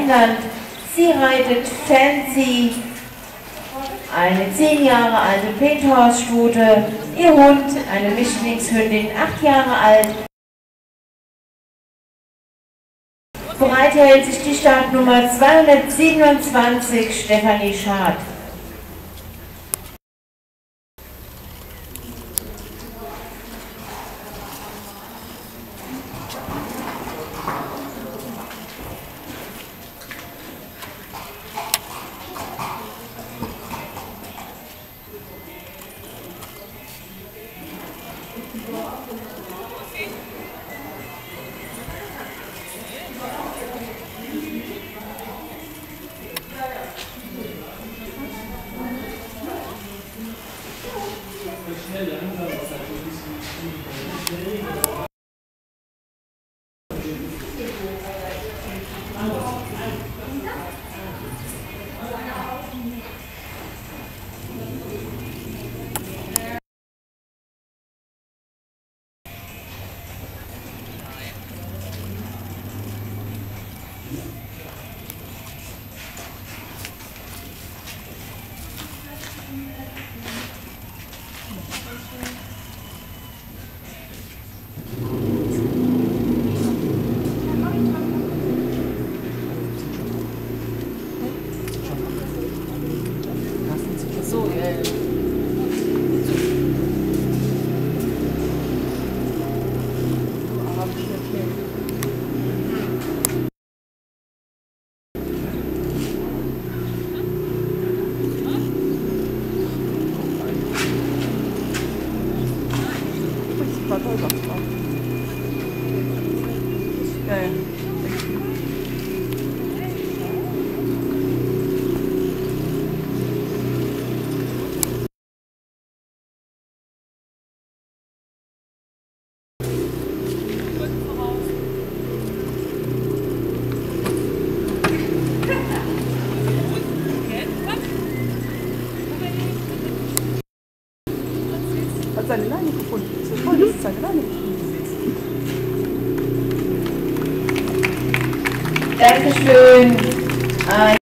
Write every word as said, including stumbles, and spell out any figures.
Finnland. Sie reitet Fancy, eine zehn Jahre alte Painthorse-Stute. Ihr Hund, eine Mischlingshündin, acht Jahre alt. Bereit hält sich die Startnummer zweihundertsiebenundzwanzig, Stefanie Schad. So, ja. Ja, ja. Hat seine Leine gefunden. Das ist toll, dass es seine Leine gefunden ist. Dankeschön.